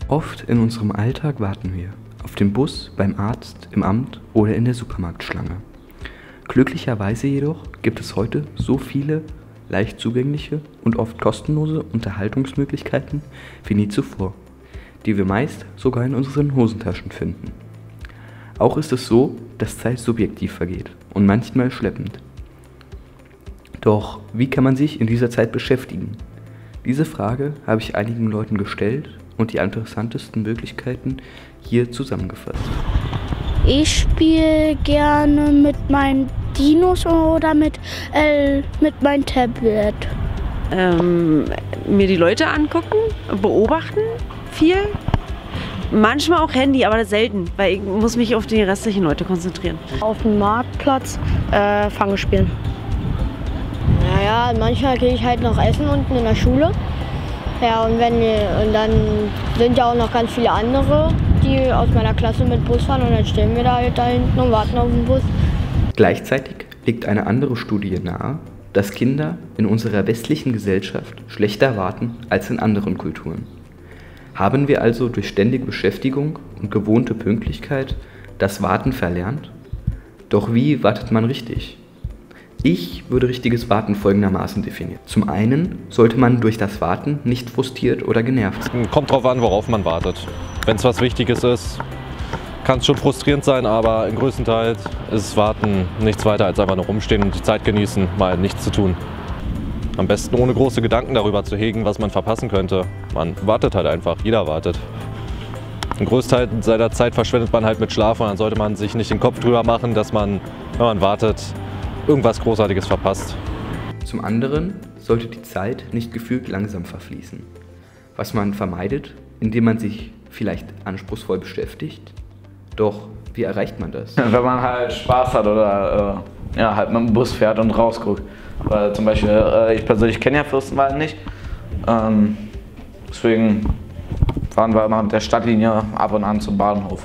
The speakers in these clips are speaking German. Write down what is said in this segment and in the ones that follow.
Oft in unserem Alltag warten wir. Auf dem Bus, beim Arzt, im Amt oder in der Supermarktschlange. Glücklicherweise jedoch gibt es heute so viele leicht zugängliche und oft kostenlose Unterhaltungsmöglichkeiten wie nie zuvor, die wir meist sogar in unseren Hosentaschen finden. Auch ist es so, dass Zeit subjektiv vergeht und manchmal schleppend. Doch wie kann man sich in dieser Zeit beschäftigen? Diese Frage habe ich einigen Leuten gestellt und die interessantesten Möglichkeiten hier zusammengefasst. Ich spiele gerne mit meinen Dinos oder mit meinem Tablet. Mir die Leute angucken, beobachten viel. Manchmal auch Handy, aber selten, weil ich muss mich auf die restlichen Leute konzentrieren. Auf dem Marktplatz Fange spielen. Naja, manchmal gehe ich halt noch essen unten in der Schule. Ja, und dann sind ja auch noch ganz viele andere, die aus meiner Klasse mit Bus fahren und dann stehen wir da halt da hinten und warten auf den Bus. Gleichzeitig legt eine andere Studie nahe, dass Kinder in unserer westlichen Gesellschaft schlechter warten als in anderen Kulturen. Haben wir also durch ständige Beschäftigung und gewohnte Pünktlichkeit das Warten verlernt? Doch wie wartet man richtig? Ich würde richtiges Warten folgendermaßen definieren. Zum einen sollte man durch das Warten nicht frustriert oder genervt sein. Kommt drauf an, worauf man wartet. Wenn es was Wichtiges ist, kann es schon frustrierend sein, aber im größten Teil ist Warten nichts weiter als einfach nur rumstehen und die Zeit genießen, mal nichts zu tun. Am besten ohne große Gedanken darüber zu hegen, was man verpassen könnte. Man wartet halt einfach, jeder wartet. Ein Großteil seiner Zeit verschwendet man halt mit Schlaf und dann sollte man sich nicht den Kopf drüber machen, dass man, wenn man wartet, irgendwas Großartiges verpasst. Zum anderen sollte die Zeit nicht gefühlt langsam verfließen, was man vermeidet, indem man sich vielleicht anspruchsvoll beschäftigt. Doch wie erreicht man das? Wenn man halt Spaß hat oder halt mit dem Bus fährt und rausguckt. Weil zum Beispiel, ich persönlich kenne ja Fürstenwalde nicht, deswegen fahren wir immer mit der Stadtlinie ab und an zum Bahnhof.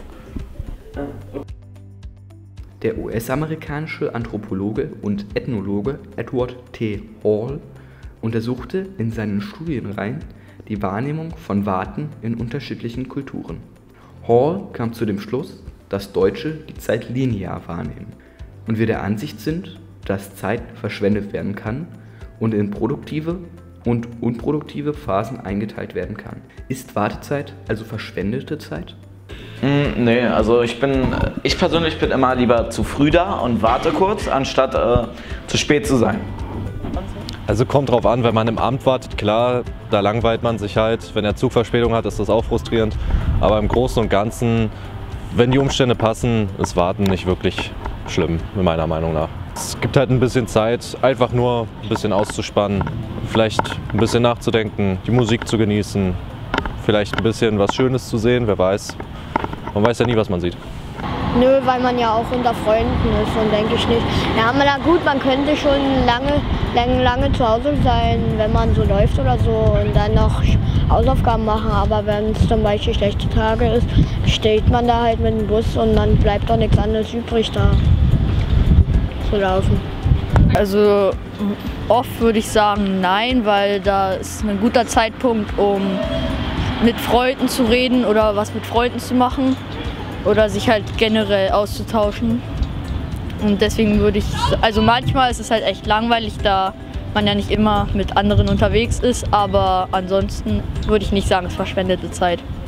Der US-amerikanische Anthropologe und Ethnologe Edward T. Hall untersuchte in seinen Studienreihen die Wahrnehmung von Warten in unterschiedlichen Kulturen. Hall kam zu dem Schluss, dass Deutsche die Zeit linear wahrnehmen und wir der Ansicht sind, dass Zeit verschwendet werden kann und in produktive und unproduktive Phasen eingeteilt werden kann. Ist Wartezeit also verschwendete Zeit? Nee, also ich persönlich bin immer lieber zu früh da und warte kurz, anstatt zu spät zu sein. Also kommt drauf an, wenn man im Amt wartet, klar, da langweilt man sich halt. Wenn der Zug Verspätung hat, ist das auch frustrierend. Aber im Großen und Ganzen, wenn die Umstände passen, ist Warten nicht wirklich schlimm, meiner Meinung nach. Es gibt halt ein bisschen Zeit, einfach nur ein bisschen auszuspannen, vielleicht ein bisschen nachzudenken, die Musik zu genießen, vielleicht ein bisschen was Schönes zu sehen, wer weiß. Man weiß ja nie, was man sieht. Nö, weil man ja auch unter Freunden ist und denke ich nicht. Ja, na gut, man könnte schon lange zu Hause sein, wenn man so läuft oder so und dann noch Hausaufgaben machen. Aber wenn es zum Beispiel schlechte Tage ist, steht man da halt mit dem Bus und dann bleibt doch nichts anderes übrig, da zu laufen. Also oft würde ich sagen nein, weil da ist ein guter Zeitpunkt, um mit Freunden zu reden oder was mit Freunden zu machen oder sich halt generell auszutauschen. Und deswegen also manchmal ist es halt echt langweilig, da man ja nicht immer mit anderen unterwegs ist, aber ansonsten würde ich nicht sagen, es ist verschwendete Zeit.